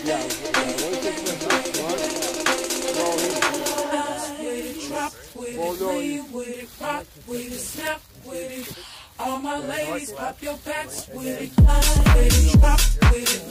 Drop with it, lean with it, rock with it, snap with it. All my ladies, pop your backs with it, with it, drop with it.